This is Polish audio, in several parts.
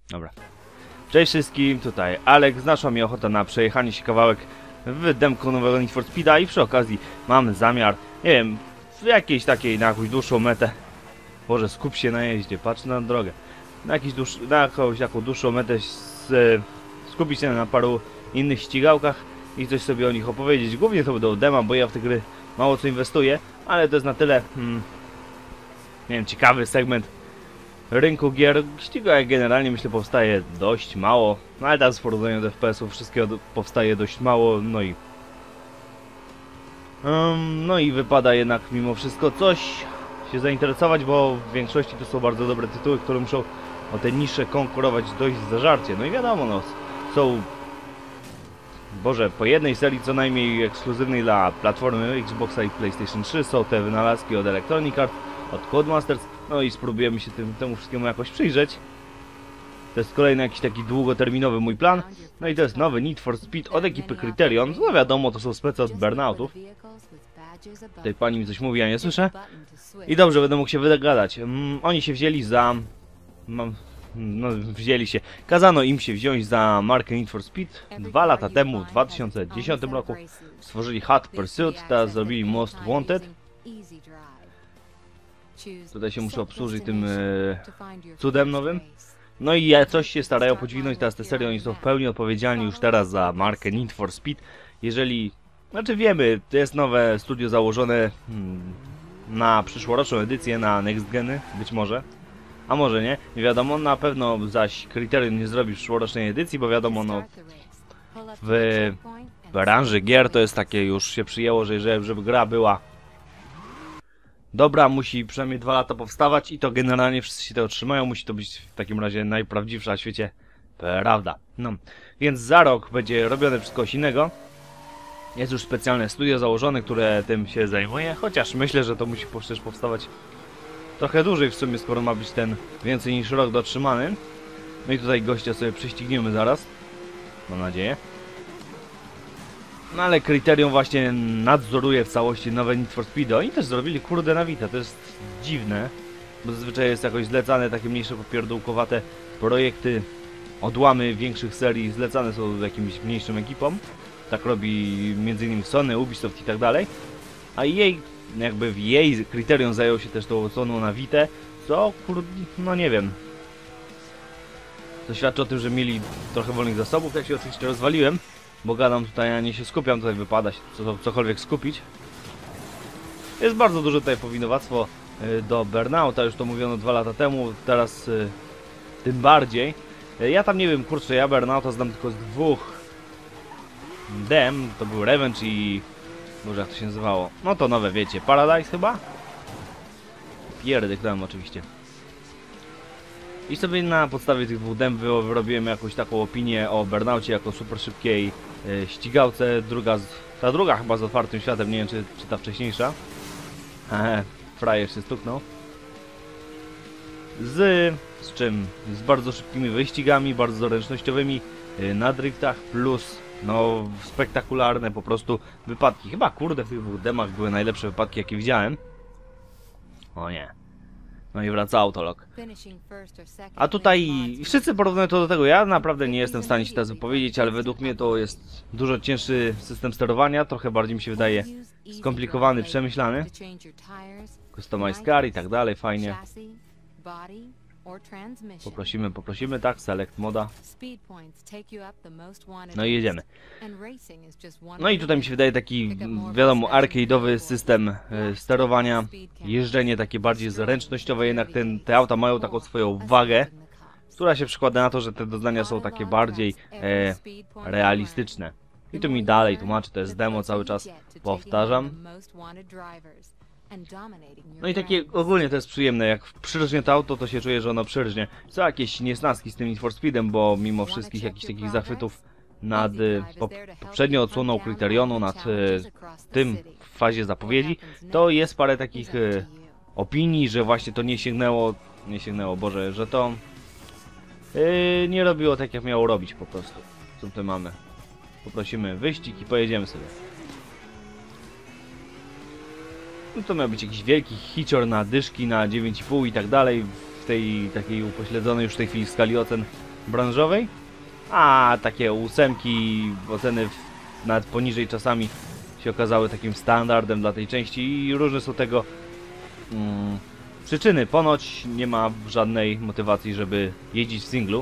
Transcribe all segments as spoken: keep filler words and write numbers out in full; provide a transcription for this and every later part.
Dobra. Cześć wszystkim, tutaj Alex. Naszła mi ochota na przejechanie się kawałek w demku nowego Need for Speeda i przy okazji mam zamiar, nie wiem, w jakiejś takiej, na jakąś dłuższą metę. Boże, skup się na jeździe, patrz na drogę. Na, jakiś dłuż, na jakąś taką dłuższą metę z, skupić się na paru innych ścigałkach i coś sobie o nich opowiedzieć. Głównie to będą dema, bo ja w te gry mało co inwestuję, ale to jest na tyle, hmm, nie wiem, ciekawy segment rynku gier. Ścigałek generalnie myślę powstaje dość mało, no ale teraz w porównaniu do F P S-ów wszystkiego powstaje dość mało, no i um, no i wypada jednak mimo wszystko coś się zainteresować, bo w większości to są bardzo dobre tytuły, które muszą o te nisze konkurować dość zażarcie. No i wiadomo, no są, Boże, po jednej serii co najmniej ekskluzywnej dla platformy Xboxa i PlayStation trzy są te wynalazki od Electronic Arts, od Codemasters, no i spróbujemy się tym, temu wszystkiemu jakoś przyjrzeć. To jest kolejny jakiś taki długoterminowy mój plan. No i to jest nowy Need for Speed od ekipy Criterion. No wiadomo, to są specy od Burnoutów. Tutaj pani mi coś mówi, ja nie słyszę. I dobrze, będę mógł się wygadać. Mm, oni się wzięli za... Mam... No, wzięli się. Kazano im się wziąć za markę Need for Speed. Dwa lata temu, w dwa tysiące dziesiątym roku, stworzyli Hot Pursuit, teraz zrobili Most Wanted. Tutaj się muszę obsłużyć tym e, cudem nowym. No i coś się starają podźwignąć teraz tę serię. Oni są w pełni odpowiedzialni już teraz za markę Need for Speed. Jeżeli... Znaczy wiemy, to jest nowe studio założone hmm, na przyszłoroczną edycję, na next geny, być może. A może nie, nie wiadomo, na pewno zaś Criterion nie zrobi przyszłorocznej edycji, bo wiadomo, no w branży gier to jest takie, już się przyjęło, że jeżeli, żeby gra była dobra, musi przynajmniej dwa lata powstawać i to generalnie wszyscy się tego trzymają, musi to być w takim razie najprawdziwsza na świecie prawda. No, więc za rok będzie robione wszystko innego. Jest już specjalne studio założone, które tym się zajmuje, chociaż myślę, że to musi przecież powstawać trochę dłużej w sumie, skoro ma być ten więcej niż rok dotrzymany. No i tutaj gościa sobie prześcigniemy zaraz. Mam nadzieję. No ale Criterion właśnie nadzoruje w całości nowe Need for Speed. Oni też zrobili kurde na Vita. To jest dziwne. Bo zazwyczaj jest jakoś zlecane takie mniejsze popierdółkowate projekty. Odłamy większych serii zlecane są jakimś mniejszym ekipom. Tak robi między innymi Sony, Ubisoft i tak dalej. A jej, jakby w jej Criterion zajął się też tą odsłoną na Vitę, co kurde, no nie wiem. To świadczy o tym, że mieli trochę wolnych zasobów. Ja się oczywiście rozwaliłem, bo gadam tutaj, a nie się skupiam, tutaj wypada się co, cokolwiek skupić. Jest bardzo duże tutaj powinowactwo do Burnouta, już to mówiono dwa lata temu, teraz y, tym bardziej. Ja tam nie wiem, kurczę, ja Burnouta znam tylko z dwóch dem, to był Revenge i... Boże, jak to się nazywało? No to nowe, wiecie, Paradise chyba? Pierdyknąłem oczywiście. I sobie na podstawie tych dwóch dem wyrobiłem jakąś taką opinię o Burnoucie jako super szybkiej e, ścigałce. Druga, z, ta druga chyba z otwartym światem, nie wiem czy, czy ta wcześniejsza. Hehe, frajer się stuknął. Z, z czym? Z bardzo szybkimi wyścigami, bardzo zręcznościowymi e, na driftach, plus no spektakularne po prostu wypadki. Chyba kurde w tych dwóch demach były najlepsze wypadki jakie widziałem. O nie. No i wraca autolog. A tutaj wszyscy porównują to do tego. Ja naprawdę nie jestem w stanie się teraz wypowiedzieć, ale według mnie to jest dużo cięższy system sterowania. Trochę bardziej mi się wydaje skomplikowany, przemyślany. Customize car i tak dalej, fajnie. Poprosimy, poprosimy, tak, select moda. No i jedziemy. No i tutaj mi się wydaje taki, wiadomo, arcade'owy system e, sterowania. Jeżdżenie takie bardziej zręcznościowe, jednak ten, te auta mają taką swoją wagę, która się przekłada na to, że te doznania są takie bardziej e, realistyczne. I tu mi dalej tłumaczy, to jest demo, cały czas powtarzam. No i takie ogólnie to jest przyjemne, jak przyrżnie to auto, to się czuje, że ono przyrżnie. Są jakieś niesnaski z tym Need for Speedem, bo mimo wszystkich jakichś takich zachwytów nad po, poprzednią odsłoną Criterionu, nad y, tym w fazie zapowiedzi, to jest parę takich y, opinii, że właśnie to nie sięgnęło, nie sięgnęło, Boże, że to y, nie robiło tak jak miało robić po prostu. Co tutaj mamy? Poprosimy wyścig i pojedziemy sobie. No to miał być jakiś wielki hicior na dyszki, na dziewięć i pół i tak dalej. W tej takiej upośledzonej już w tej chwili skali ocen branżowej. A takie ósemki, oceny w, nawet poniżej czasami się okazały takim standardem dla tej części i różne są tego mm, przyczyny. Ponoć nie ma żadnej motywacji, żeby jeździć w singlu.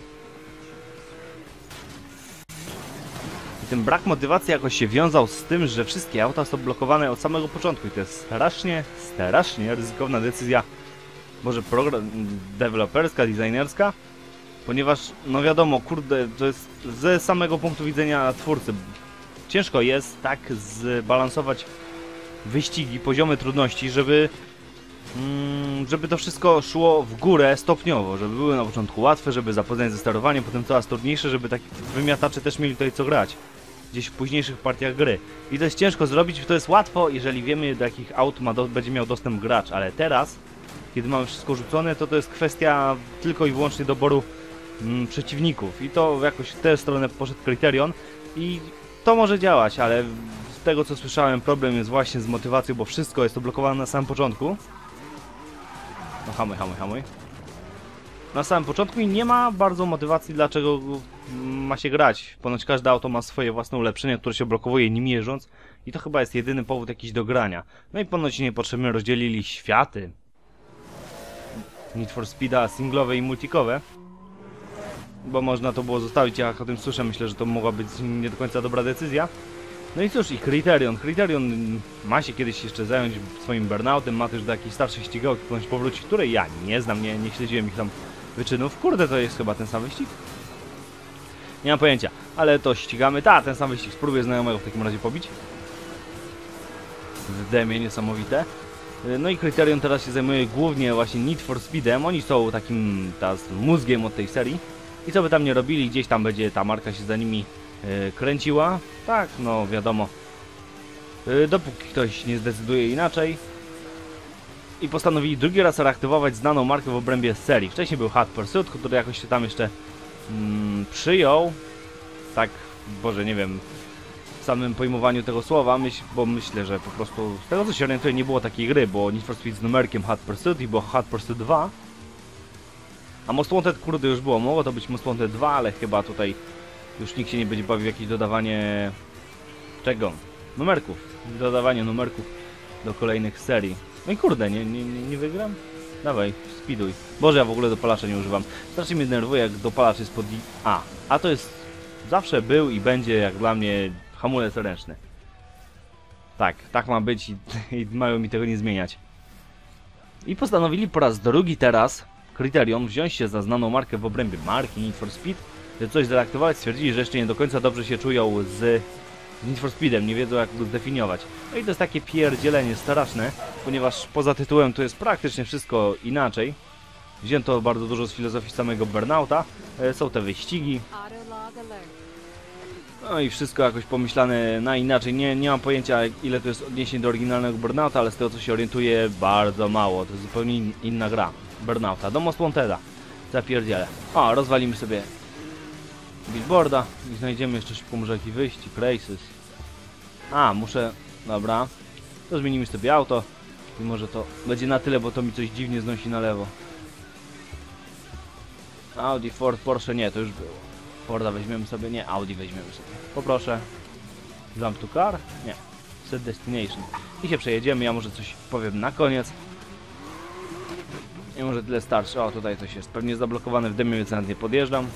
I ten brak motywacji jakoś się wiązał z tym, że wszystkie auta są blokowane od samego początku i to jest strasznie, strasznie ryzykowna decyzja, może program deweloperska, designerska, ponieważ, no wiadomo, kurde, to jest ze samego punktu widzenia twórcy. Ciężko jest tak zbalansować wyścigi, poziomy trudności, żeby mm, żeby to wszystko szło w górę stopniowo, żeby były na początku łatwe, żeby zapoznać ze sterowaniem, potem coraz trudniejsze, żeby tak wymiatacze też mieli tutaj co grać gdzieś w późniejszych partiach gry. I to jest ciężko zrobić, to jest łatwo, jeżeli wiemy, do jakich aut ma do, będzie miał dostęp gracz, ale teraz, kiedy mamy wszystko rzucone, to to jest kwestia tylko i wyłącznie doboru mm, przeciwników. I to jakoś w tę stronę poszedł Criterion i to może działać, ale z tego co słyszałem, problem jest właśnie z motywacją, bo wszystko jest to blokowane na samym początku. No hamuj, hamuj, hamuj. Na samym początku i nie ma bardzo motywacji, dlaczego ma się grać. Ponoć każde auto ma swoje własne ulepszenia, które się blokowuje nim jeżdżąc i to chyba jest jedyny powód jakiś do grania. No i ponoć niepotrzebnie rozdzielili światy Need for Speeda singlowe i multikowe, bo można to było zostawić, jak o tym słyszę, myślę, że to mogła być nie do końca dobra decyzja. No i cóż, i Criterion. Criterion ma się kiedyś jeszcze zająć swoim burnoutem, ma też do jakiejś starszej ścigałki ponoć powrócić, której ja nie znam, nie, nie śledziłem ich tam wyczynów. Kurde, to jest chyba ten sam wyścig? Nie mam pojęcia, ale to ścigamy. Ta, ten sam wyścig. Spróbuję znajomego w takim razie pobić. W demie niesamowite. No i Criterion teraz się zajmuje głównie właśnie Need for Speedem. Oni są takim teraz mózgiem od tej serii. I co by tam nie robili, gdzieś tam będzie ta marka się za nimi yy, kręciła. Tak, no wiadomo. Yy, dopóki ktoś nie zdecyduje inaczej. I postanowili drugi raz reaktywować znaną markę w obrębie serii. Wcześniej był Hot Pursuit, który jakoś się tam jeszcze mm, przyjął. Tak, Boże, nie wiem, w samym pojmowaniu tego słowa, myśl, bo myślę, że po prostu z tego co się orientuję nie było takiej gry, bo Need for Speed z numerkiem Hot Pursuit i było Hot Pursuit dwa. A Most Wanted, kurde, już było. Mogło to być Most Wanted dwa, ale chyba tutaj już nikt się nie będzie bawił w jakieś dodawanie czego? Numerków. Dodawanie numerków do kolejnych serii. No i kurde, nie, nie, nie, nie wygram? Dawaj, speeduj. Boże, ja w ogóle dopalacza nie używam. Strasznie mnie denerwuje, jak dopalacz jest pod... A, a to jest... Zawsze był i będzie, jak dla mnie, hamulec ręczny. Tak, tak ma być i, i mają mi tego nie zmieniać. I postanowili po raz drugi teraz Criterion wziąć się za znaną markę w obrębie marki Need for Speed, że coś zreaktywować. Stwierdzili, że jeszcze nie do końca dobrze się czują z Need for Speedem, nie wiedzą jak go zdefiniować. No i to jest takie pierdzielenie straszne, ponieważ poza tytułem to jest praktycznie wszystko inaczej. Wzięto bardzo dużo z filozofii samego Burnouta, e, są te wyścigi. No i wszystko jakoś pomyślane na inaczej. Nie, nie mam pojęcia ile to jest odniesień do oryginalnego Burnouta, ale z tego co się orientuję bardzo mało. To jest zupełnie in, inna gra Burnouta. Do Most Wanteda. Zapierdzielę. O, rozwalimy sobie billboarda i znajdziemy jeszcze szybko może jakiś wyścig, races. A, muszę... Dobra. To zmienimy sobie auto. I może to będzie na tyle, bo to mi coś dziwnie znosi na lewo. Audi, Ford, Porsche, nie, to już było. Forda weźmiemy sobie, nie, Audi weźmiemy sobie. Poproszę. Jump to car? Nie. Set destination. I się przejedziemy, ja może coś powiem na koniec. I może tyle starczy. O, tutaj coś jest pewnie zablokowane w demie, więc nawet nie podjeżdżam.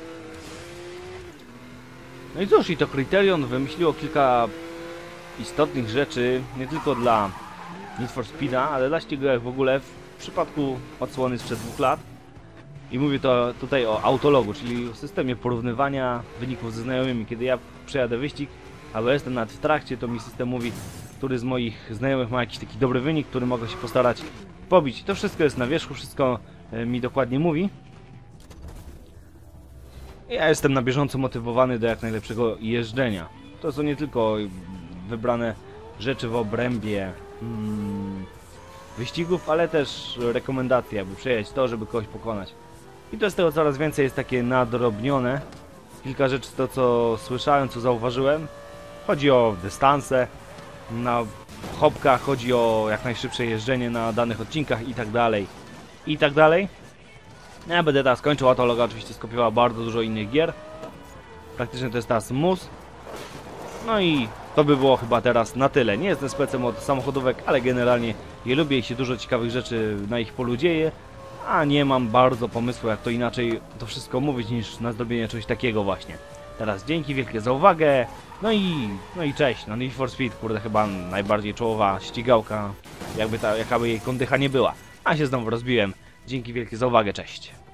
No i cóż, i to Criterion wymyśliło kilka istotnych rzeczy, nie tylko dla Need for Speeda, ale dla ścigałek w ogóle w przypadku odsłony sprzed dwóch lat. I mówię to tutaj o autologu, czyli o systemie porównywania wyników ze znajomymi. Kiedy ja przejadę wyścig, albo jestem nawet w trakcie, to mi system mówi, który z moich znajomych ma jakiś taki dobry wynik, który mogę się postarać pobić. To wszystko jest na wierzchu, wszystko e, mi dokładnie mówi. Ja jestem na bieżąco motywowany do jak najlepszego jeżdżenia. To są nie tylko wybrane rzeczy w obrębie hmm, wyścigów, ale też rekomendacje, aby przejechać to, żeby kogoś pokonać. I to jest tego coraz więcej jest takie nadrobnione. Kilka rzeczy to co słyszałem, co zauważyłem. Chodzi o dystanse na hopkach, chodzi o jak najszybsze jeżdżenie na danych odcinkach i tak dalej. I tak dalej. Ja będę teraz kończył, Autologa oczywiście skopiował bardzo dużo innych gier. Praktycznie to jest teraz mus. No i to by było chyba teraz na tyle. Nie jestem specem od samochodówek, ale generalnie je lubię i się dużo ciekawych rzeczy na ich polu dzieje. A nie mam bardzo pomysłu, jak to inaczej to wszystko mówić, niż na zrobienie czegoś takiego właśnie. Teraz dzięki wielkie za uwagę. No i, no i cześć. No Need for Speed, kurde, chyba najbardziej czołowa ścigałka, jakby ta, jakaby jej kondycha nie była. A się znowu rozbiłem. Dzięki wielkie za uwagę, cześć.